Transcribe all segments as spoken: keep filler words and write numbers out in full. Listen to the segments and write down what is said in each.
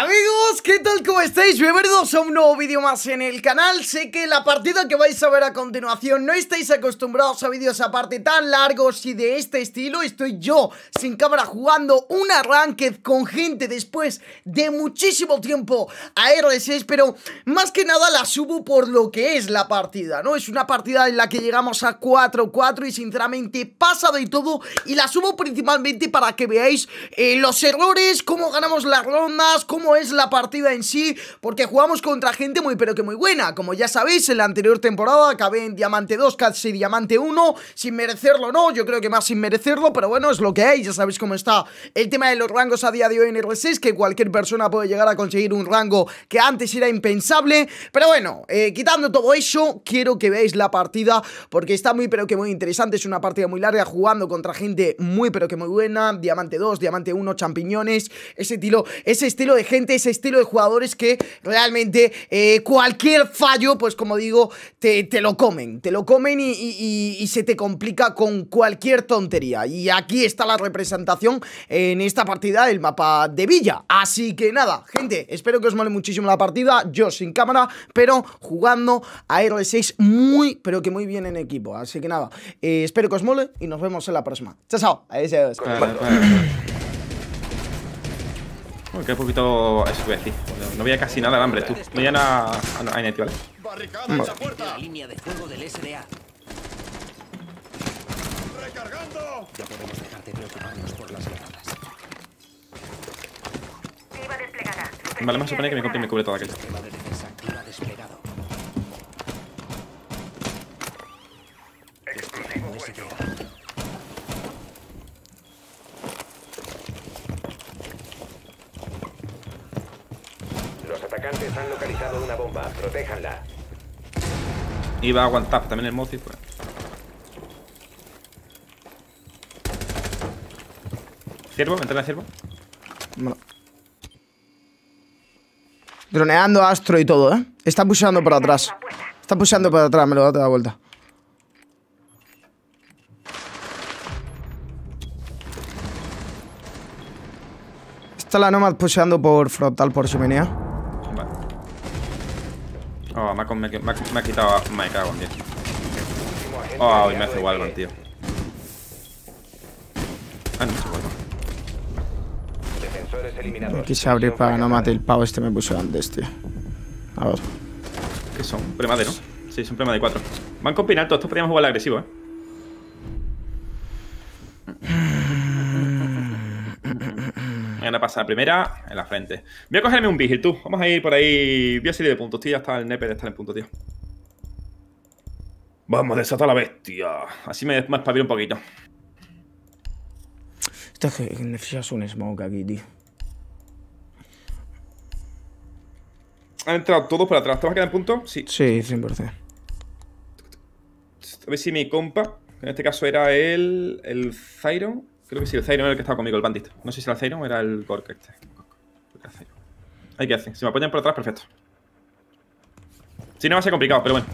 Amigos, ¿qué tal? ¿Cómo estáis? Bienvenidos a un nuevo vídeo más en el canal. Sé que la partida que vais a ver a continuación no estáis acostumbrados a vídeos aparte tan largos y de este estilo. Estoy yo, sin cámara, jugando una ranked con gente después de muchísimo tiempo a R seis, pero más que nada la subo por lo que es la partida, ¿no? Es una partida en la que llegamos a cuatro cuatro y sinceramente pasa de todo, y la subo principalmente para que veáis eh, los errores, cómo ganamos las rondas, cómo cómo es la partida en sí, porque jugamos contra gente muy pero que muy buena. Como ya sabéis, en la anterior temporada acabé en Diamante dos, casi Diamante uno, sin merecerlo, no, yo creo que más sin merecerlo, pero bueno, es lo que hay. Ya sabéis cómo está el tema de los rangos a día de hoy en R seis, que cualquier persona puede llegar a conseguir un rango que antes era impensable. Pero bueno, eh, quitando todo eso, quiero que veáis la partida, porque está muy pero que muy interesante. Es una partida muy larga, jugando contra gente muy pero que muy buena. Diamante dos, Diamante uno, champiñones, ese estilo, ese estilo de gente, ese estilo de jugadores que realmente eh, cualquier fallo, pues como digo, te, te lo comen, te lo comen y, y, y se te complica con cualquier tontería. Y aquí está la representación en esta partida del mapa de Villa. Así que nada, gente, espero que os mole muchísimo la partida, yo sin cámara, pero jugando a R seis muy, pero que muy bien en equipo. Así que nada, eh, espero que os mole y nos vemos en la próxima. Chao, chao. Adiós. Vale, vale. Uy, qué poquito. Eso voy a decir. No veía casi nada de hambre, tú. Me vayan a. a, a Inet, ¿vale? Barricada esa puerta. La línea de fuego del S D A. Recargando. Ya podemos dejar de preocuparnos por las granadas. Iba desplegada. Vale, me supone que me, me cubre todo aquello. Sistema de defensa activa desplegado. Explosivo S D A. Los atacantes han localizado una bomba, protéjanla. Iba a aguantar también el Mozi, pues. Ciervo, ¿me entra el ciervo? Bueno. Droneando Astro y todo, ¿eh? Está pusheando por atrás. Está pusheando por atrás, me lo da toda la vuelta. Está la Nomad pusheando por frontal por chimenea. Vale. Oh, me ha, me, me, me ha quitado. Me cago en diez. Oh, y me hace igual, tío. Ah, no me hace igual. Defensores eliminados. Quise abrir para no matar el pavo, este me puso antes, tío. A ver. ¿Qué son? Prema de, ¿no? Sí, son prema de cuatro. Van con pinalto, estos podríamos jugar agresivo, eh. Voy a pasar la primera en la frente. Voy a cogerme un vigil, tú. Vamos a ir por ahí. Voy a salir de puntos, tío. Ya está el nepe de estar en punto, tío. Vamos a desatar a la bestia. Así me, me espabilo un poquito. Esto es que necesitas un smoke aquí, tío. Han entrado todos por atrás. ¿Te vas a quedar en punto? Sí. Sí, cien por cien. A ver si mi compa, que en este caso era el. El Zyron. Creo que sí, el Zyron era el que estaba conmigo, el bandit. No sé si era el Zyron o era el Gork este. Hay que hacer. Si me apoyan por atrás, perfecto. Si no va a ser complicado, pero bueno.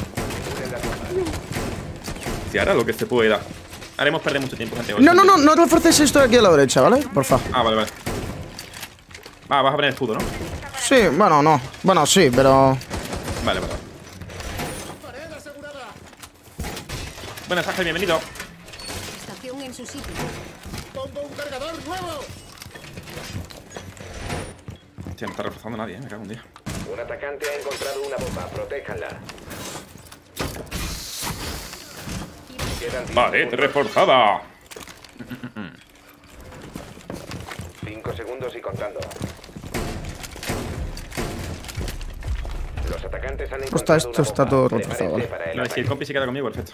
Si ahora lo que se pueda. Haremos perder mucho tiempo, gente. No, no, no, no refuerces esto de aquí a la derecha, ¿vale? Porfa. Ah, vale, vale. Va, vas a poner escudo, ¿no? Sí, bueno, no. Bueno, sí, pero... Vale, vale. Buenas tardes, bienvenido. Estación en su sitio. Pongo un cargador nuevo. Hostia, no está reforzando nadie, ¿eh? Me cago en día. Un atacante ha encontrado una bomba, protéjanla. Quedan Vale, te reforzada. cinco segundos y contando. Los atacantes han encontrado Está, esto una está bomba. todo reforzado, Prepárense ¿vale? para el No, si el ataque. compi se queda conmigo, perfecto.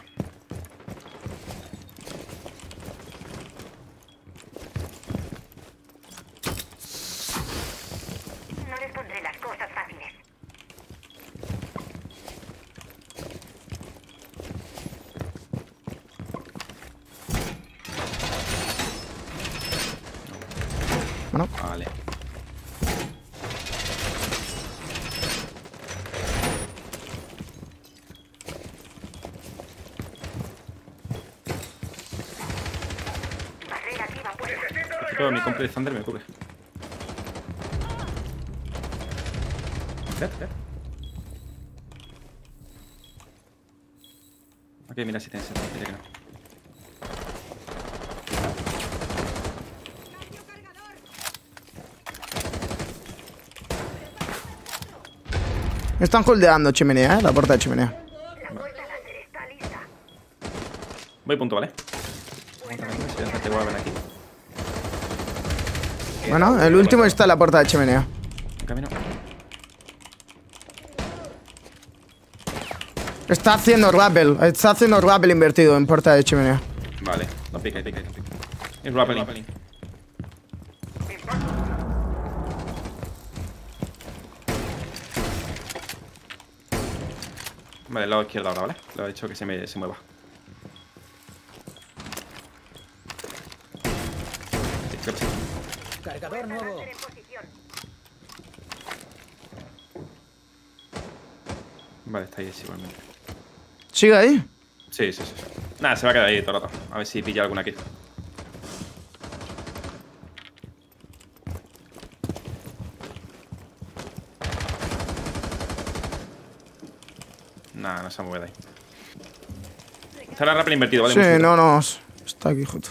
No les pondré las cosas fáciles. Bueno. Vale. Barrera activa puesta. Creo que mi compi de Thunder me cubre. Dead, dead. Ok, mira si tienes ese. Diría que no. Están holdeando chimenea, ¿eh? La puerta de chimenea. Voy punto, ¿vale? Te voy a ver aquí. Bueno, el último está en la puerta de chimenea. En camino. Está haciendo rappel. Está haciendo rappel invertido en puerta de chimenea. Vale, no pica, pica, pica. Es rappelling. Vale, el lado izquierdo ahora, ¿vale? Le he dicho que se, me, se mueva. Sí, creo que sí. Cargador nuevo. Vale, está ahí igualmente. ¿Sigue ahí? Sí, sí, sí. Nada, se va a quedar ahí todo el rato. A ver si pilla alguna aquí. Nah, no se mueve de ahí. Está la rappel invertido, ¿vale? Sí, Un no, no. Está aquí justo.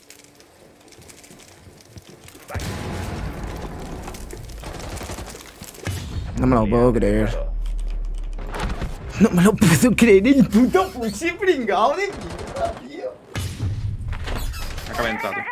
No me lo puedo creer. No me lo puedo creer, el puto fusil pringado de mierda, tío. Acaba de entrar, tío.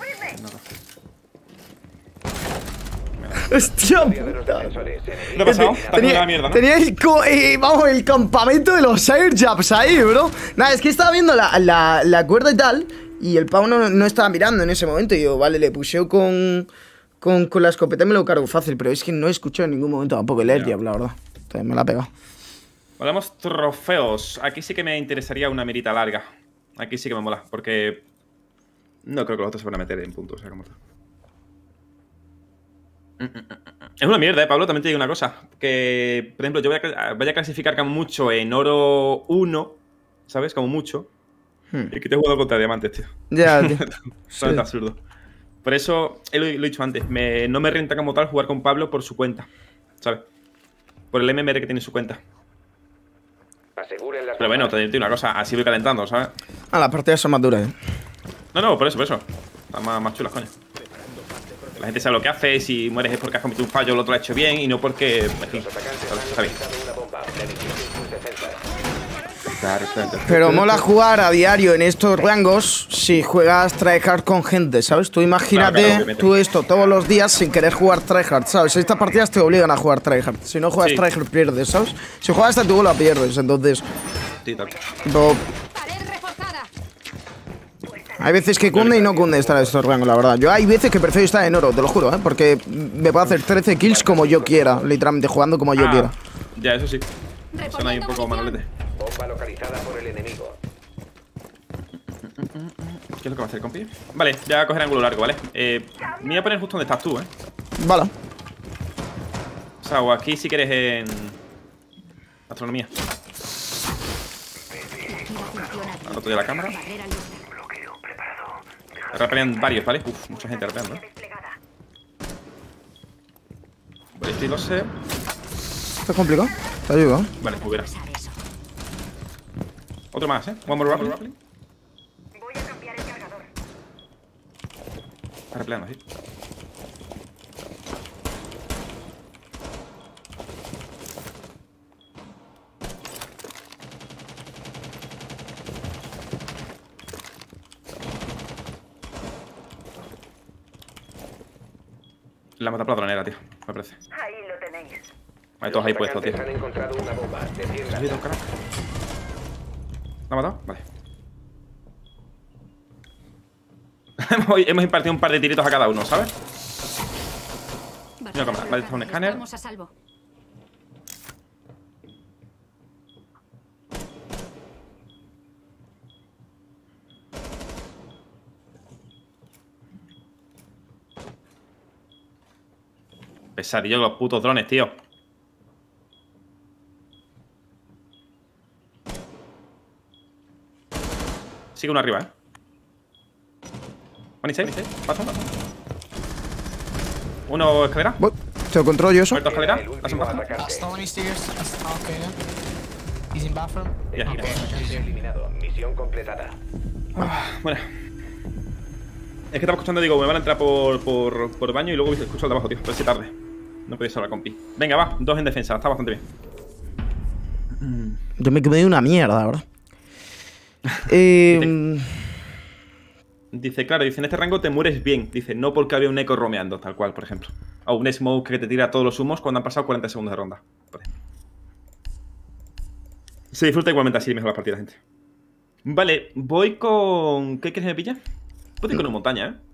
Hostia De los puta. defensores enemigos. ¿Qué ha pasado? Está haciendo la mierda, ¿no? tenía el, co- eh, vamos, el campamento de los airjabs ahí, bro. Nada, es que estaba viendo la, la, la cuerda y tal. Y el pavo no, no estaba mirando en ese momento. Y yo, vale, le puseo con, con, con la escopeta y me lo cargo fácil. Pero es que no he escuchado en ningún momento tampoco el airjab, la verdad. Entonces me la ha pegado. Volvemos trofeos. Aquí sí que me interesaría una mirita larga. Aquí sí que me mola, porque no creo que los otros se van a meter en puntos. O sea, como... Es una mierda, eh, Pablo. También te digo una cosa. Que, por ejemplo, yo voy a, voy a clasificar como mucho en oro uno, ¿sabes? Como mucho. Hmm. Y que te he jugado contra diamantes, tío. Ya, tío. Eso es absurdo. Por eso, eh, lo, lo he dicho antes, me, no me renta como tal jugar con Pablo por su cuenta, ¿sabes? Por el M M R que tiene su cuenta. Aseguren las Pero bueno, bombas. te digo una cosa, así voy calentando, ¿sabes? Ah, las partidas son más duras, eh. No, no, por eso, por eso. Están más, más chulas, coño. La gente sabe lo que hace, si mueres es porque has cometido un fallo, el otro lo ha hecho bien y no porque... En fin, Los atacantes ¿sabes? han Está bien. localizado una bomba. Beneficien sus defensas. Claro, claro. Pero mola jugar a diario en estos rangos si juegas tryhard con gente, ¿sabes? Tú imagínate, Claro, claro, obviamente. tú esto todos los días sin querer jugar tryhard, ¿sabes? Estas partidas te obligan a jugar tryhard. Si no juegas Sí. tryhard pierdes, ¿sabes? Si juegas hasta tu la pierdes, entonces... Sí, tal. tipo, Pared reforzada. hay veces que cunde y no cunde estar en estos rangos, la verdad. Yo hay veces que prefiero estar en oro, te lo juro, ¿eh? Porque me puedo hacer trece kills como yo quiera, literalmente jugando como yo Ah, quiera. ya, eso sí. Son ahí un poco manolete. Bomba localizada por el enemigo. ¿Qué es lo que va a hacer, compi? Vale, ya voy a coger ángulo largo, ¿vale? Eh, me voy a poner justo donde estás tú, ¿eh? Vale. O sea, o aquí si quieres en... Astronomía. Ahora estoy de la cámara. Barrera lista. Repelean varios, ¿vale? Uf, mucha gente rapeando, ¿eh? Desplegada. Vale, estoy lo sé. Está complicado. Te ayudo, ¿eh? Vale, pues verás. Usar eso. Otro más, ¿eh? One more rappling. Voy a cambiar el cargador. Está repeleando, sí. La mata platronera, tío. Me parece. Ahí lo tenéis. Hay todos Los ahí puestos, tío. atacantes han encontrado una bomba. ¿Has Defiéndanla. visto, carajo? ¿La ha matado? Vale. hemos, hemos impartido un par de tiritos a cada uno, ¿sabes? Mira, cámara, vale, está un escáner. Estamos a salvo. Pesadillo los putos drones, tío. Sigue uno arriba, ¿eh? One inside, pasa, pasa. Uno escalera. Voy. Te controlo yo eso. ¿Muerto escalera? El ¿Has último en baja? atacante. Uh, Stony stairs. Uh, okay, yeah. He's in bathroom. Ya, El ya. equipo eliminado. Misión completada. Bueno. Es que estaba escuchando, digo, me van a entrar por, por, por baño y luego escucho el de abajo, tío. Pero es tarde. No podéis hablar con Pi. Venga, va. Dos en defensa. Está bastante bien. Yo me quedé una mierda, ¿verdad? eh, Dice, claro, dice, en este rango te mueres bien. Dice, no porque había un eco romeando, tal cual, por ejemplo. O un smoke que te tira todos los humos cuando han pasado cuarenta segundos de ronda. Por ejemplo. Se disfruta igualmente así mejor las partidas, gente. Vale, voy con... ¿Qué quieres que me pilla? Puedo ir con una montaña, ¿eh?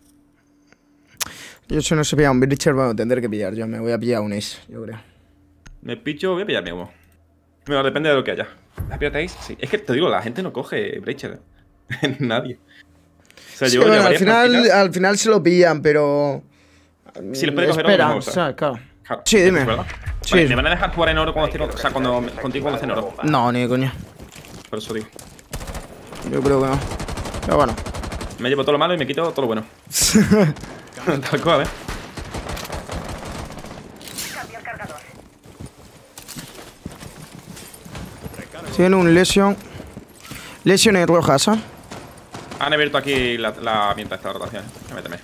yo si no se pilla un Breacher, voy a tener que pillar. Yo me voy a pillar un Ace, yo creo. Me pillo, voy a pillarme humo. Bueno, depende de lo que haya. ¿La pirateáis? Sí. Es que te digo, la gente no coge Breacher, ¿eh? Nadie. O sea, Sí, yo bueno, ya al varias final, partidas- al final se lo pillan, pero... Si les puede coger oro, Espera, mejor, o ¿sabes? sea, claro. Claro, Sí, dime. ¿es verdad? Sí, Vale, sí. ¿me van a dejar jugar en oro cuando esté, o sea, cuando, contigo cuando esté en oro? No, ni de coña. Por eso digo. Yo creo que no. Pero bueno. Me llevo todo lo malo y me quito todo lo bueno. Tal cual, ¿eh? Cambio el cargador. Tiene un Lesion. Lesiones rojas, ¿eh? Han abierto aquí la, la mientras esta rotación. ¿eh? Méteme.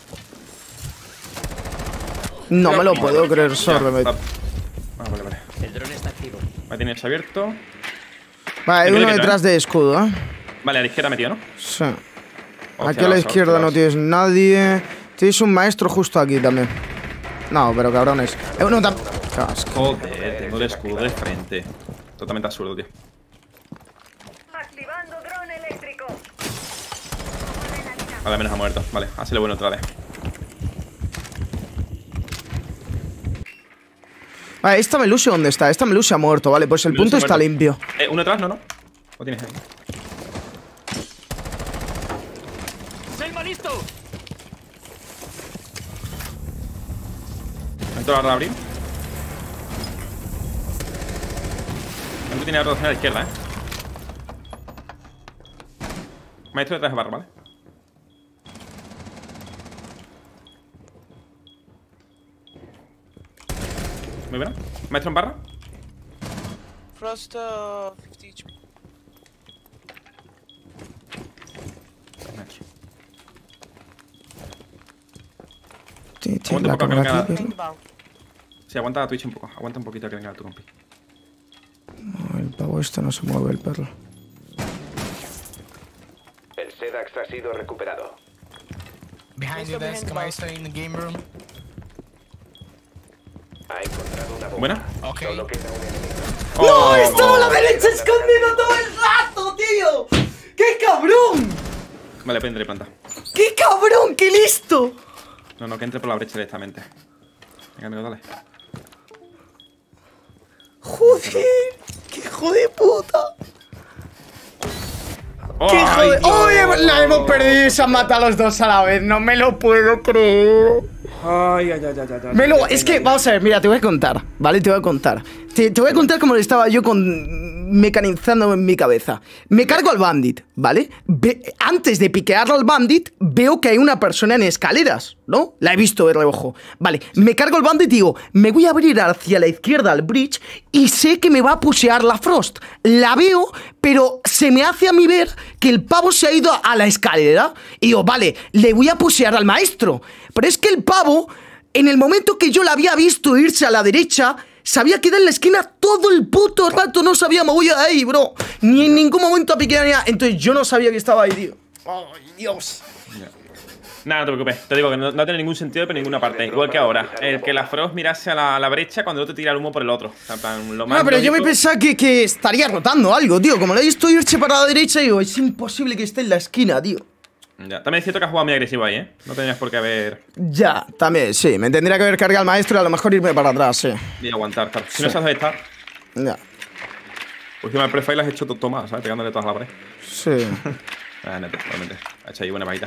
No me lo puedo creer, Ya, sorry. está. Ah, vale, vale. El dron está activo. Ahí tienes abierto. Vale, hay Yo creo uno que detrás de escudo, ¿eh? Vale, a la izquierda metido, ¿no? Sí. Hostia, Aquí a la las izquierda no hostias. tienes nadie. Tienes un maestro justo aquí también. No, pero cabrones. Eh, no, tam- Casco. Joder, tengo el escudo de frente. Totalmente absurdo, tío. Activando dron eléctrico. Vale, menos ha muerto. Vale, hazle bueno otra vez. Vale, esta Melusia, ¿dónde está? Esta Melusia ha muerto, vale, pues el punto Melusia está muerto. limpio. Eh, ¿uno atrás? No, no. ¿O tienes ahí? ¡Selma listo! ¿Entro ahora a abrir? Tú tienes rotación a la izquierda, ¿eh? Maestro detrás de barra, ¿vale? Muy buena. Maestro en barra. Frost, uh, fifty H P. Maestro. Sí, sí, Aguanta la un poco que cámara venga. aquí, Think pero- about. Sí, aguanta la Twitch un poco. Aguanta un poquito que venga tu compi. No, el pavo este no se mueve, el perro. El Sedax ha sido recuperado. Behind your desk, Maestro in the game room. Ha encontrado una bomba. ¿Buena? Okay. Solo queda un enemigo. ¡No! Oh. ¡Estaba a la derecha escondido todo el rato, tío! ¡Qué cabrón! Vale, pues entre planta. ¡Qué cabrón! ¡Qué listo! No, no, que entre por la brecha directamente. Venga, amigo, dale. ¡Joder! ¡Qué hijo de puta! ¡Qué hijo ¡Ay, de... Dios! ¡Ay, la hemos perdido y se han matado a los dos a la vez! ¡No me lo puedo creer! Ay, ay, ay, ay, ay, ay. Me lo- es que, vamos a ver, mira, te voy a contar, ¿vale? Te voy a contar. Te, te voy a contar cómo lo estaba yo con mecanizando en mi cabeza. Me cargo al bandit, ¿vale? Ve- antes de piquearlo al bandit, veo que hay una persona en escaleras, ¿no? La he visto de reojo. Vale, me cargo al bandit y digo, me voy a abrir hacia la izquierda al bridge y sé que me va a pushear la Frost. La veo, pero se me hace a mí ver que el pavo se ha ido a la escalera. Y digo, vale, le voy a pushear al maestro. Pero es que el pavo, en el momento que yo la había visto irse a la derecha, se había quedado en la esquina todo el puto rato, no se había movido de ahí, bro. Ni en ningún momento a piquear ni nada. Entonces yo no sabía que estaba ahí, tío. Ay, Dios. Nada, no te preocupes. Te digo que no, no tiene ningún sentido por ninguna parte. Igual que ahora. El que la Frost mirase a la, a la brecha cuando el otro tira el humo por el otro. O sea, en plan, lo más No, pero yo me lógico- pensaba que, que estaría rotando algo, tío. Como lo he visto irse para la derecha, digo, es imposible que esté en la esquina, tío. Ya, también es cierto que has jugado muy agresivo ahí, ¿eh? No tenías por qué haber... Ya, también, sí. Me tendría que haber cargado al maestro y a lo mejor irme para atrás, sí. Y aguantar, claro. Si no sabes estar, Ya, pues encima el prefile has hecho todo más, ¿sabes? Pegándole todas las pared. sí. Ah, neta, totalmente. Ha hecho ahí buena vaguita.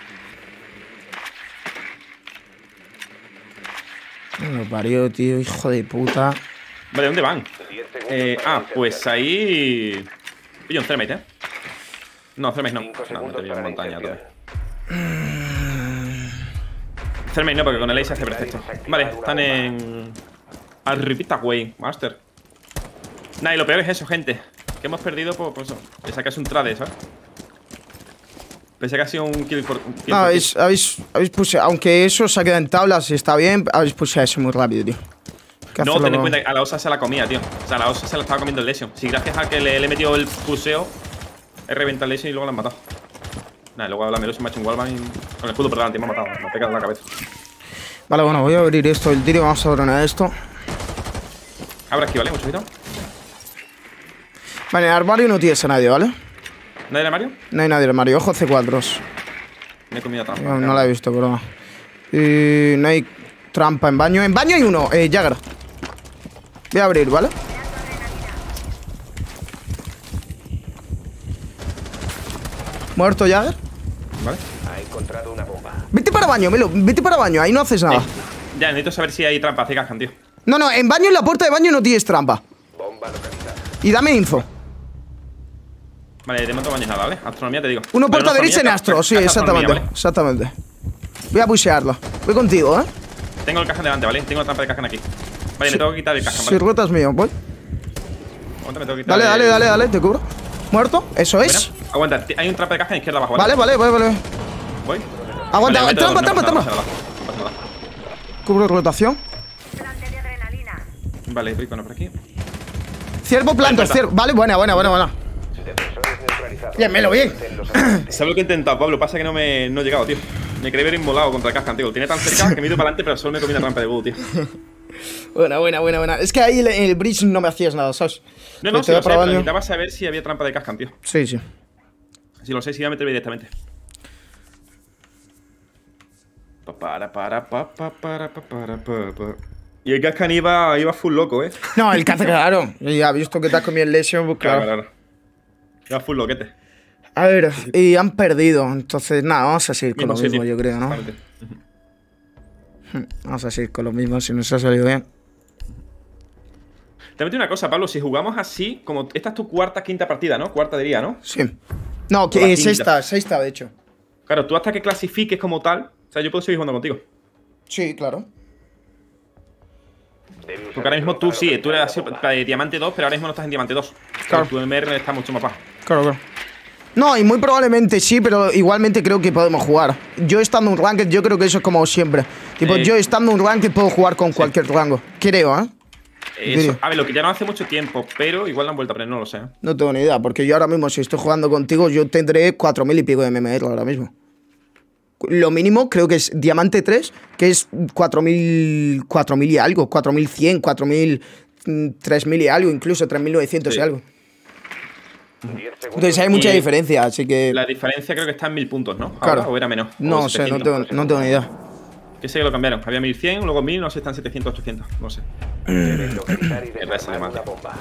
Me parió, tío, hijo de puta. Vale, ¿dónde van? diez segundos Eh, para ah, pues insertar. ahí... Pillo un Thermite, ¿eh? No, Thermite no. Cinco No, no segundos te pillo en para la montaña inserción. todavía. Hacerme no, porque con el ace se hace perfecto. Vale, están en... Arribita, güey, Master. Nah, y lo peor es eso, gente. Que hemos perdido por, por eso. Pese a que es un trade, ¿sabes? Pese a que ha sido un kill por... Un kill No, por habéis, habéis, habéis puesto, aunque eso se ha quedado en tablas y está bien, habéis puesto eso muy rápido, tío. No, hacerlo ten en con- cuenta que a la osa se la comía, tío. O sea, a la osa se la estaba comiendo el Lesion. Si gracias a que le, le he metido el puseo, he reventado el Lesion y luego la han matado. Nada, luego la Melusi me ha hecho un wallbang y con el escudo por delante me ha matado. Me ha pegado en la cabeza. Vale, bueno, voy a abrir esto, el tiro, vamos a dronear esto. Abra aquí, ¿vale? Mucho cuidado. Vale, en el armario no tienes a nadie, ¿vale? ¿Nadie de Mario? No hay nadie en el armario, ojo C cuatro. Me he comido trampa. No, no la he visto, pero... Y no hay trampa en baño. En baño hay uno, eh, Jagger. Voy a abrir, ¿vale? Muerto Jagger. ¿Vale? Ha encontrado una bomba. Vete para baño, Melo, vete para baño, ahí no haces nada. Eh, ya, necesito saber si hay trampa. Hace cascan, tío. No, no, en baño, en la puerta de baño no tienes trampa. Bomba localizada. Y dame info. Vale, de momento baño nada, ¿vale? Astronomía te digo. Uno Pero puerta no derecha en astronomía, Astro, ca- sí, casa exactamente. astronomía, ¿vale? Exactamente. Voy a pushearlo. Voy contigo, ¿eh? Tengo el cajón delante, ¿vale? Tengo la trampa de cascan aquí. Vale, me tengo que quitar el cajón, Si ¿vale? ruetas mío, voy. Aguanta, me tengo que quitar Dale, el- dale, dale, dale, te cubro. ¿Muerto? Eso Bueno, es. aguanta, t- hay un trampa de cascan izquierda abajo, Vale, vale, vale, vale. Voy. Aguanta, Vale, trampa, no trampa, pasa nada, trampa. no pasa nada, no pasa nada. Cubro rotación. Plante de adrenalina. Vale, rico, no por aquí. Ciervo planto, Vale, ciervo. Vale, buena, buena, buena, buena. Defensores neutralizados. Bien, Melo, bien. Mantén los atacantes. ¿Sabes lo que he intentado, Pablo? Pasa que no me no he llegado, tío. Me creí ver inmolado contra el cascan, tío. Lo tiene tan cerca que me he ido para adelante, pero solo me comí una trampa de búho, tío. Buena, buena, buena, buena. Es que ahí en el bridge no me hacías nada, ¿sabes? No, no, Que sí te lo da sé, para pero baño. necesitaba saber si había trampa de cascan, tío. Sí, sí. Si lo sé, si iba a meterme directamente. Pa, Para, para, pa, pa, para, pa, para, pa, pa. Y el cascan iba, iba full loco, ¿eh? No, el caza, claro. Ya, visto que te has comido el lesion, pues Claro, claro. claro. Iba full loquete. A ver, y han perdido. Entonces, nada, vamos a seguir con Mismo lo mismo, sitio. yo creo, ¿no? Exactamente. Vamos a seguir con lo mismo, si nos ha salido bien. Te una cosa, Pablo, si jugamos así, como esta es tu cuarta, quinta partida, ¿no? Cuarta diría, ¿no? Sí. No, La que quinta. sexta, sexta, de hecho. Claro, tú hasta que clasifiques como tal, o sea, yo puedo seguir jugando contigo. Sí, claro. Debe usar Porque ahora el mismo dron tú para sí, tú localizar eres la bomba. de diamante dos, pero ahora mismo no estás en diamante dos. Claro. Tu M R está mucho más bajo. Claro, claro. No, y muy probablemente sí, pero igualmente creo que podemos jugar. Yo estando en un ranked, yo creo que eso es como siempre. Tipo, Eh. yo estando en un ranked puedo jugar con cualquier rango. Creo, ¿eh? Eso, diría. a ver, lo que ya no hace mucho tiempo, pero igual lo han vuelto a aprender, no lo sé. ¿eh? No tengo ni idea, porque yo ahora mismo, si estoy jugando contigo, yo tendré cuatro mil y pico de M M R ahora mismo. Lo mínimo creo que es Diamante tres, que es cuatro mil cuatro mil y algo, cuatro mil cien, cuatro mil, mm, tres mil y algo, incluso tres mil novecientos Sí. y algo. diez segundos. Entonces hay mucha Y diferencia, así que... La diferencia creo que está en mil puntos, ¿no? Ahora, Claro. ¿O era menos? No O sé, no setecientos. tengo, no tengo ni idea. Que sé que lo cambiaron. Había mil cien, luego mil, no sé, están setecientos, ochocientos. No sé. Deben localizar y El resto le desarmar mata. una bomba.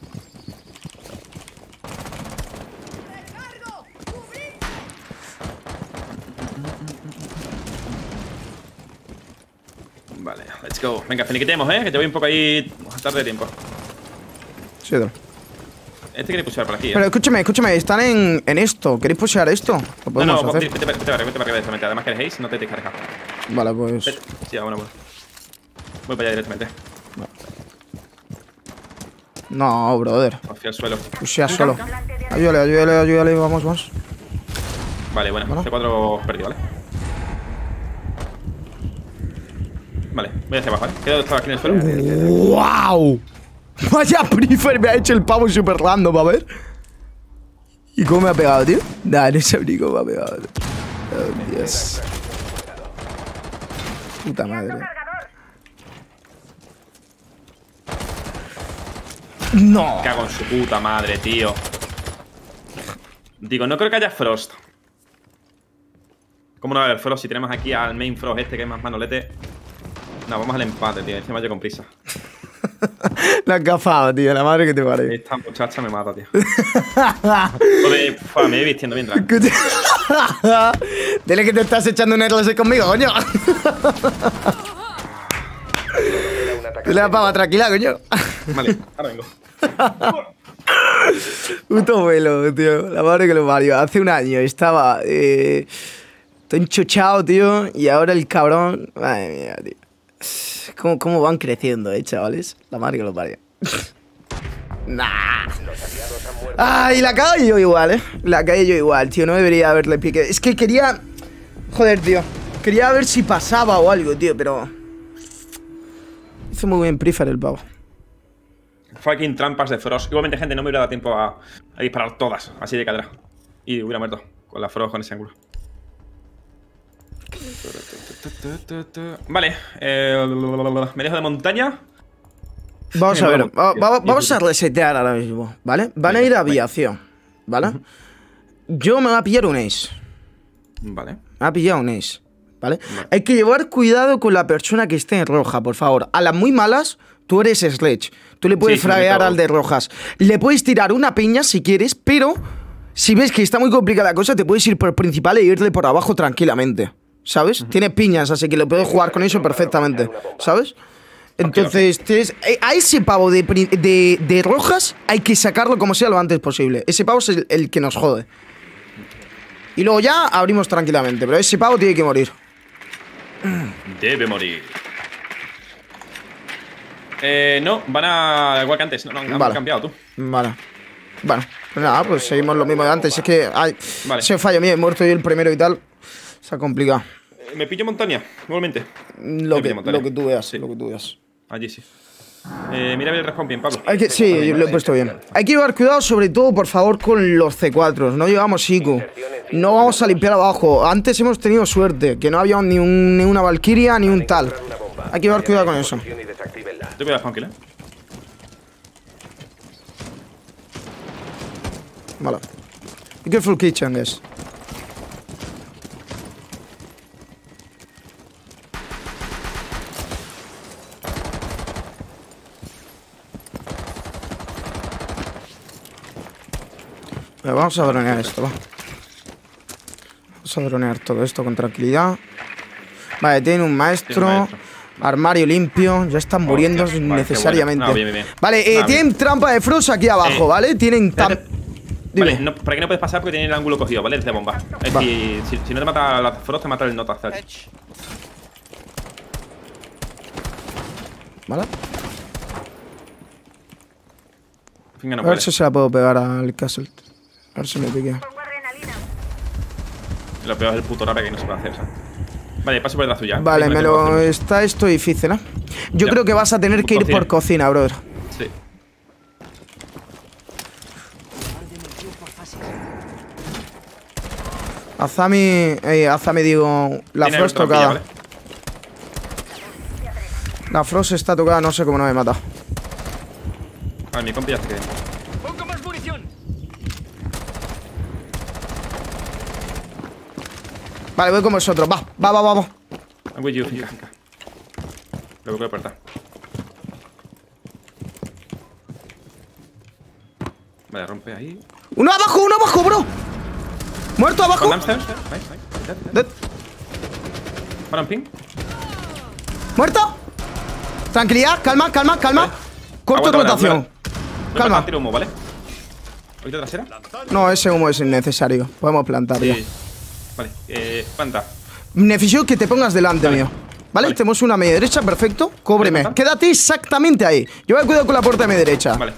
Vale, let's go. Venga, finiquitemos, ¿eh? Que te voy un poco ahí a tarde de tiempo. Sí, dale. Este quiere pushear por aquí, ¿eh? Pero escúchame, escúchame, están en, en esto. ¿Queréis pushear esto? Lo no, podemos no, hacer. vete, vete, vete, vete, vete para arriba directamente. Además que eres Ace, no te tienes que dejar. Vale, pues... Vete. Sí, bueno, bueno. Voy para allá directamente. No, brother. Hacia el suelo. Pushea solo. Ayúdale, ayúdale, ayúdale, vamos, vamos. Vale, bueno, Bueno. C cuatro perdido, ¿vale? Vale, voy hacia abajo, ¿vale? Quedo estaba aquí en el suelo. ¡Wow! Vaya prefer me ha hecho el pavo super random, a ver. ¿Y cómo me ha pegado, tío? Nah, no sé cómo me ha pegado, tío. Oh, Dios. Puta madre. Cargador. No. Cago en su puta madre, tío. Digo, no creo que haya Frost. ¿Cómo no va a haber Frost si tenemos aquí al main Frost este que es más manolete? No, vamos al empate, tío. Encima yo con prisa. La has gafado, tío. La madre que te pare. Esta muchacha me mata, tío. Joder, fua, me voy vistiendo bien, Drake. Escucha. Dile que te estás echando un R L C conmigo, coño. Era un atacante. Dile a pava, tranquila, coño. Vale, ahora vengo. Puto vuelo, tío. La madre que lo parió. Hace un año estaba. Eh, Estoy enchuchado, tío. Y ahora el cabrón... Madre mía, tío. ¿Cómo, cómo van creciendo, eh, chavales? La madre que lo parió. Nah. Ay, la cagué yo igual, eh. La cagué yo igual, tío. No debería haberle pique. Es que quería... Joder, tío. Quería ver si pasaba o algo, tío, pero... Hizo muy buen prefer el pavo. Fucking trampas de Frost. Igualmente, gente, no me hubiera dado tiempo a, a disparar todas, así de cadera. Y hubiera muerto con la Frost con ese ángulo. Vale, eh, me dejo de montaña. Vamos a ver, va, va, vamos a resetear ahora mismo, ¿vale? Van a ir a aviación, ¿vale? Yo me voy a pillar un ace. Vale. Me voy a pillar un ace, ¿vale? Vale. Hay que llevar cuidado con la persona que esté en roja, por favor. A las muy malas, tú eres Sledge. Tú le puedes sí, fraguear al de rojas. Le puedes tirar una piña si quieres, pero si ves que está muy complicada la cosa, te puedes ir por el principal e irle por abajo tranquilamente, ¿sabes? Uh-huh. Tiene piñas, así que le puedes jugar con eso perfectamente, ¿sabes? Entonces, okay, okay. a ese pavo de, de, de rojas hay que sacarlo como sea lo antes posible. Ese pavo es el, el que nos jode. Y luego ya abrimos tranquilamente, pero ese pavo tiene que morir. Debe morir. Eh, no, van a... igual que antes, no, no han vale. cambiado tú. Vale. Bueno, pues nada, pues seguimos lo mismo de antes. Es que ay, vale. ese fallo mío, he muerto yo el primero y tal. Se ha complicado. Eh, me pillo montaña, igualmente. Lo, que, lo que tú veas, sí. lo que tú veas. Allí sí. Eh, mira el respawn bien, Pablo. Hay que, sí, yo lo he puesto bien. Hay que llevar cuidado, sobre todo, por favor, con los C cuatro. No llevamos I Q. No vamos a limpiar abajo. Antes hemos tenido suerte, que no había ni, un, ni una Valkyria ni un tal. Hay que llevar cuidado con eso. Yo voy a spawn kill, eh. Vale. Be careful kitchen, guys. Vale, vamos a dronear esto, va. Vamos a dronear todo esto con tranquilidad. Vale, tiene un maestro. Tiene un maestro. Armario limpio. Ya están muriendo oh, innecesariamente. Vale, no, bien, bien. Vale eh, no, tienen bien. trampa de Frost aquí abajo, eh, ¿vale? Tienen tam Vale, no, por aquí no puedes pasar porque tienen el ángulo cogido, ¿vale? Desde bomba. Es vale. decir, si, si no te mata la Frost, te mata el Nota. Vale. No a ver puede. si se la puedo pegar al Castle. A ver si me piquea. Lo peor es el puto rara que no se puede hacer, ¿sabes? Vale, paso por detrás tuya. Vale, me lo... está esto difícil, ¿eh? Yo ya. creo que vas a tener que ir cocina. por cocina, brother. Sí. Azami... Eh, Azami digo... La Frost tocada. ¿Vale? La Frost está tocada, no sé cómo no me mata. A ver, mi compi ya se queda. ¡Pongo más munición! Vale, voy con vosotros. Va, va, va, vamos. I'm with you, finca, finca. Lo que puedo apretar. Vale, rompe ahí. ¡Uno abajo, uno abajo, bro! ¡Muerto abajo! Dead. Para un ping. ¡Muerto! Tranquilidad, calma, calma, calma. Vale. Corto de rotación. Calma. Tiro humo, ¿vale? ¿Ahorita trasera? No, ese humo es innecesario. Podemos plantar sí. ya. Vale, eh, planta. Necesito que te pongas delante vale. mío. ¿Vale? Vale. Tenemos una a mi derecha, perfecto. Cóbreme. Vale, quédate exactamente ahí. Yo voy a cuidar con la puerta a mi derecha. Vale.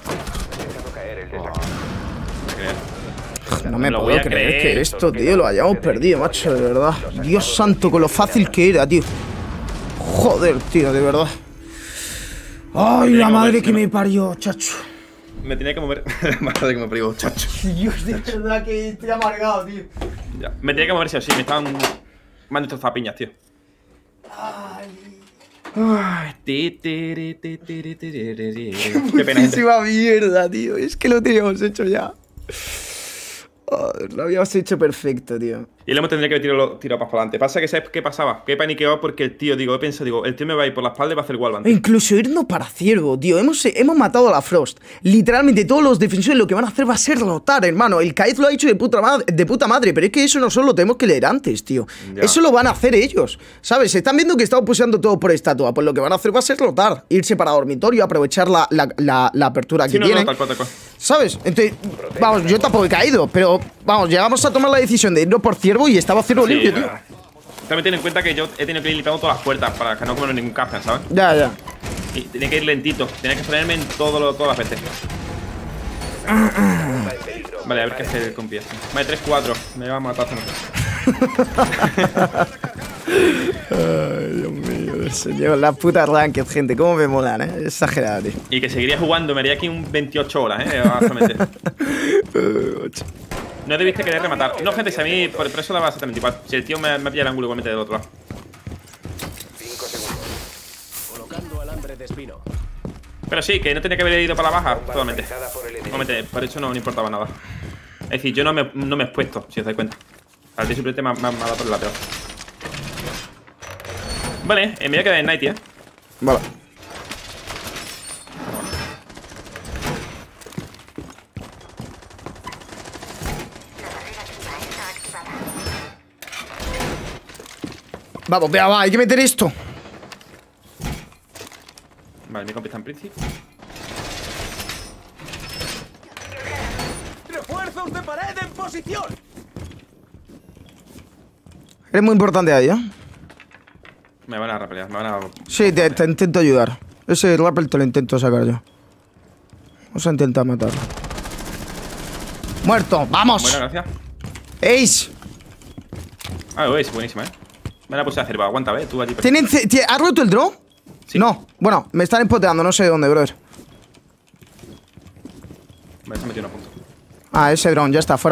No me, me puedo creer, creer que esto, tío, lo hayamos perdido, macho, de verdad. Dios santo, con lo fácil que era, tío. Joder, tío, de verdad. Ay, la madre que me parió, chacho. Me tenía que mover. La madre que me parió, chacho. Dios, de verdad que estoy amargado, tío. Ya. Me tenía que mover sí o sí, me estaban. Me han destrozado piñas, tío. Ay. Ay. Qué putísima mierda, tío. Es que lo teníamos hecho ya. Oh, lo habíamos hecho perfecto, tío. Y luego tendría que haber tirado, tirado para adelante. Pasa que ¿sabes qué pasaba? Que he paniqueado porque el tío, digo, he pensado, digo, el tío me va a ir por la espalda y va a hacer wallbang. E incluso irnos para ciervo, tío. Hemos, hemos matado a la Frost. Literalmente todos los defensores lo que van a hacer va a ser rotar, hermano. El Kaez lo ha dicho de puta, madre, de puta madre, pero es que eso nosotros lo tenemos que leer antes, tío. Ya. Eso lo van a hacer ellos, ¿sabes? Están viendo que estamos puseando todo por estatua. Pues lo que van a hacer va a ser rotar. Irse para dormitorio, aprovechar la, la, la, la apertura sí, que no, tienen. No, tal cual, tal cual. ¿Sabes? Entonces, vamos, yo tampoco he caído, pero vamos, llegamos a tomar la decisión de irnos por ciervo y estaba ciervo sí, limpio, ya. tío. También ten en cuenta que yo he tenido que ir limpiando todas las puertas para que no comer ningún café, ¿sabes? Ya, ya. Y tiene que ir lentito. Tiene que ponerme en todo lo, todas las veces. Vale, a ver qué hacer con pies. Vale, tres cuatro. Me va a matar. Ay, Dios mío del señor. La puta ranked, gente. Cómo me molan, ¿eh? Exagerado, tío. Y que seguiría jugando. Me haría aquí un veintiocho horas, ¿eh? Básicamente. No debiste querer rematar. No, gente, si a mí por el preso daba exactamente igual. Si el tío me, me pilla el ángulo igualmente del otro lado. cinco segundos. Colocando alambre de espino. Pero sí, que no tenía que haber ido para la baja, Bomba totalmente. localizada por el enemigo. Totalmente, por eso no, no importaba nada. Es decir, yo no me, no me he expuesto, si os dais cuenta. Al tío simplemente me, ha- me ha dado por el lateral. Vale, eh, me voy a quedar en Nighty, eh. Vale. Vamos, vea, va, hay que meter esto. Vale, mi compi está en principio. ¡Refuerzos de pared en posición! Eres muy importante ahí, ¿eh? Me van a repelear, me van a. Sí, te, te intento ayudar. Ese rappel te lo intento sacar yo. Vamos a intentar matarlo. Muerto, vamos. Buena, gracias. Ace. Ah, es buenísima, eh. Me la puse a hacer, va, aguanta, ve, tú allí. ¿Tienen ce- tie- ¿Has roto el drone? Sí. No. Bueno, me están empoteando, no sé de dónde, brother. Vale, se ha metido una punta. Ah, ese drone, ya está, fuera.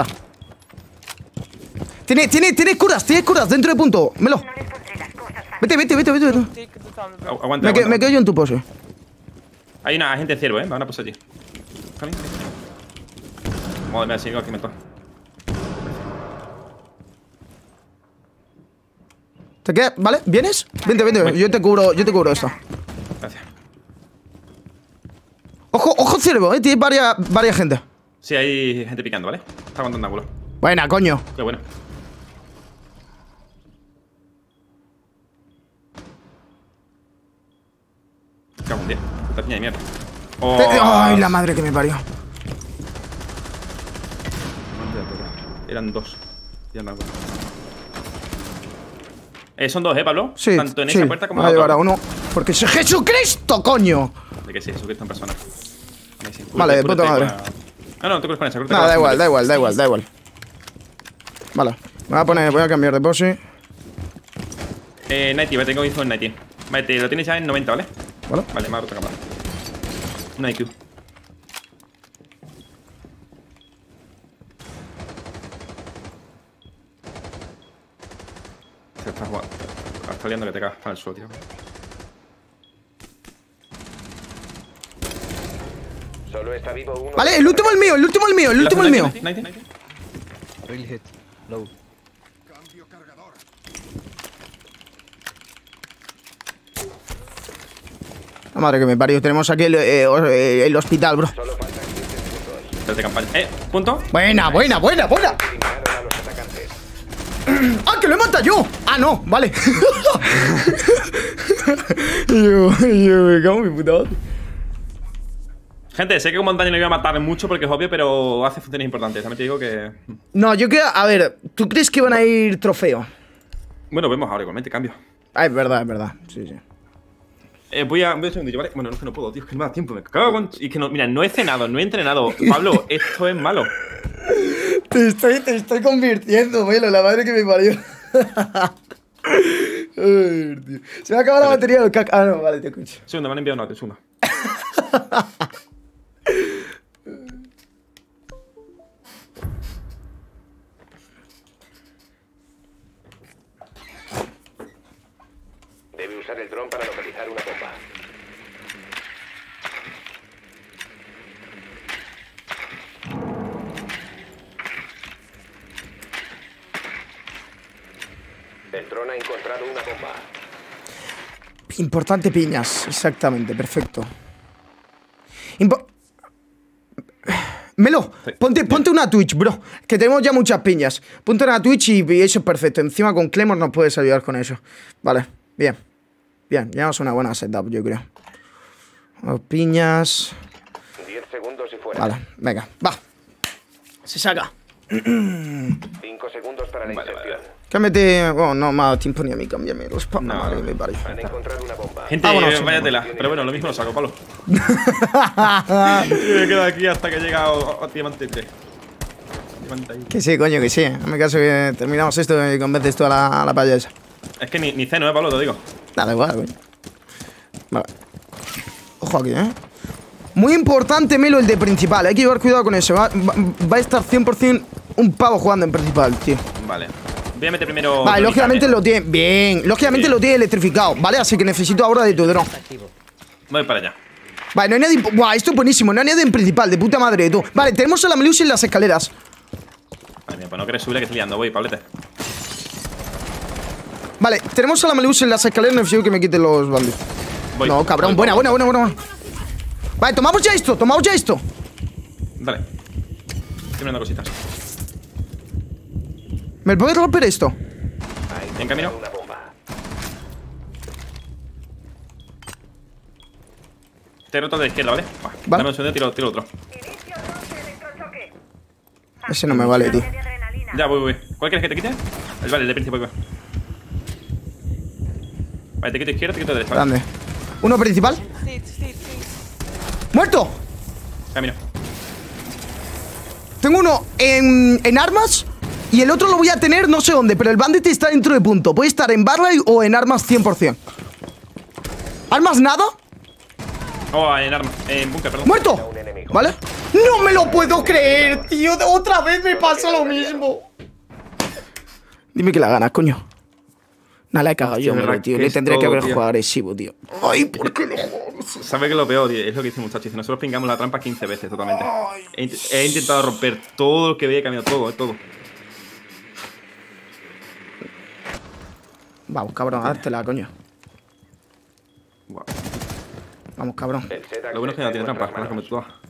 Tiene, tiene, tiene curas, tiene curas dentro de punto. Melo. No les pondré las cosas fáciles. Vete, vete, vete, vete. vete. Agu- Aguanta, Me, aguanta. que- me quedo yo en tu pose. Hay una gente en ciervo, eh. Me van a posar allí. Caliente. Madre mía, sigo aquí me toca. ¿Te queda? ¿Vale? ¿Vienes? Vente, vente. Yo te cubro, yo te cubro esto. Gracias. Ojo, ojo ciervo, eh. Tiene varias, varias gente. Sí, hay gente picando, ¿vale? Está aguantando ángulo. Buena, coño. Qué bueno. Cago en diez. Puta piña de mierda. Oh, Te- Ay, la madre que me parió. Eran dos. Ya me acuerdo. Eh, son dos, ¿eh, Pablo? Sí, Tanto en sí. esa puerta como Voy en a la llevar a otra. uno. Porque es Jesucristo, coño. De que sí, Jesucristo en persona. Amazing. Vale, de Cúrate, puta cúrate madre. con la- No, no, no te cures con esa. cúrate Nada, con da la igual, segunda. da igual, da igual, da igual. Vale. Me voy a poner, voy a cambiar de pose. Eh, Nighty, vale, tengo info en Nighty. Vale, te lo tienes ya en noventa, ¿vale? Vale. Vale, me ha roto cámara. Una I Q. Se está jugando. Está liando que te cagas. Está en el suelo, tío. Solo está vivo uno. Vale, el último el mío, el último el mío, el último el mío. Nighty, Nighty, Nighty. Real hit. Low. La madre que me parió. Tenemos aquí el, eh, eh, el hospital, bro. Solo faltan quince segundos. Espérate, campaña. Eh, punto. Buena, buena, buena, buena. Eliminaron a los atacantes. ¡Ah, que lo he matado yo! Ah, no, vale. yo, yo me cago en mi puta madre. Gente, sé que con montaña no iba a matar mucho porque es obvio, pero hace funciones importantes. También te digo que. No, yo creo. A ver, ¿tú crees que van a ir trofeo? Bueno, vemos ahora igualmente, cambio. Ah, es verdad, es verdad. Sí, sí. Eh, voy a. Voy a un segundillo, ¿vale? Bueno, no es que no puedo, tío, es que no me da tiempo. Me cago con. Y que no. Mira, no he cenado, no he entrenado. Pablo, esto es malo. Te estoy, te estoy convirtiendo, Melo, la madre que me parió. Ay, tío. Se me ha acabado la batería del caca. Ah, no, vale, te escucho. Segunda, me han enviado una, te suma. Debe usar el dron para localizar una bomba. El dron ha encontrado una bomba. Importante piñas, exactamente, perfecto. Impo- Melo, Sí. ponte, ponte una Twitch, bro. Que tenemos ya muchas piñas. Ponte una Twitch y, y eso es perfecto. Encima con Clemor nos puedes ayudar con eso. Vale, bien. Bien, llevamos una buena setup, yo creo. Dos piñas. diez segundos y fuera. Vale, venga, va. Se saca. cinco Cinco segundos para la Vale, inserción. vale. Cámbiate. Bueno, no me ha dado tiempo ni a mí cambiarme los pa- No. madre que me parió. Han encontrado una bomba. Gente, Vámonos, eh, vaya sí, tela. Pero bueno, lo mismo lo saco, Pablo. Me quedo aquí hasta que llega a, a Diamante tres. Diamante ahí. Que sí, coño, que sí. Hazme caso que terminamos esto y convences tú a la, a la payasa. Es que ni, ni ceno, eh, Pablo, te digo. Nada, igual, coño. Vale. Ojo aquí, eh. Muy importante, Melo, el de principal. Hay que llevar cuidado con eso. Va, va, va a estar cien por cien un pavo jugando en principal, tío. Vale. Voy a meter primero. Vale, Tony lógicamente Carmen. lo tiene. Bien. Lógicamente Bien. lo tiene electrificado, ¿vale? Así que necesito ahora de tu dron. Voy para allá. Vale, no hay nadie. Buah, esto es buenísimo. No hay nadie en principal, de puta madre, tú. Vale, tenemos a la Melus en las escaleras. Madre mía, pues no querés subir que estoy liando. Voy, Pablete. Vale, tenemos a la Melus en las escaleras. Necesito que me quiten los bandidos. Voy. No, cabrón. Voy, Buena, voy. buena, buena, buena. Vale, tomamos ya esto. Tomamos ya esto. Dale. Estoy mirando cositas. ¿Me puedes romper esto? En camino. Una bomba. Te he roto de la izquierda, ¿vale? Va, Vale. Dame un segundo, tiro, tiro otro. Inicio dos de electrochoque. Ese no me vale, tío. De adrenalina. Ya, voy, voy. ¿Cuál quieres que te quite? El, vale, el de principio, voy. Vale, te quito izquierda, te quito derecha. ¿vale? Grande. Uno principal. ¡Muerto! Camino. Tengo uno en, en armas y el otro lo voy a tener no sé dónde, pero el bandit está dentro de punto. Puede estar en Barley o en armas cien por cien. ¿Armas nada? Oh, en arma. En búnker, perdón. ¡Muerto! Un enemigo. ¿Vale? ¡No me lo puedo creer, tío! Otra vez me pasa lo mismo. Dime que la ganas, coño. Nada, la he cagado yo, Hostia, Melo, verdad tío. que Le es tendré que todo, haber tío. jugado agresivo, tío. Ay, ¿por qué no juego? ¿Sabes qué es lo peor, tío? Es lo que dice el muchacho. Dice, nosotros pingamos la trampa quince veces totalmente. He, int- he intentado romper todo lo que veía camino, todo, eh, todo. Vamos, cabrón, háztela, coño. Guau. Vamos, cabrón. El Sedax Lo bueno es que está no tiene en trampa, vuestras para manos. que me todas.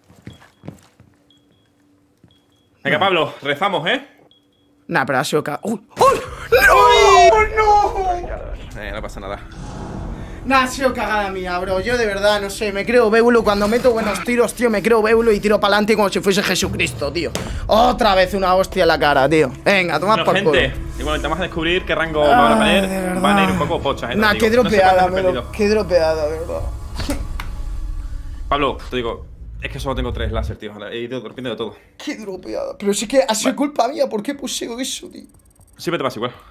Venga, Pablo, rezamos, ¿eh? Nah, pero ha sido ca... ¡Uy! ¡Uy! ¡No! ¡No! Eh, no pasa nada. Nah, ha sido cagada mía, bro. Yo de verdad, no sé, me creo Bébulo. Cuando meto buenos tiros, tío, me creo Bébulo y tiro para adelante como si fuese Jesucristo, tío. Otra vez una hostia en la cara, tío. Venga, toma Bueno, por culo. gente, igual te vas a descubrir qué rango van a Ay, de poner. verdad. Van a ir un poco pochas, ¿eh? te Nah, digo. qué No sé dropeada, cuántas he Melo. perdido. Qué dropeada, de verdad. Pablo, te digo, es que solo tengo tres láser, tío. He ido rompiendo de todo. Qué dropeada. Pero sí que ha sido culpa mía. ¿Por qué puse eso, tío? Siempre te pasa igual.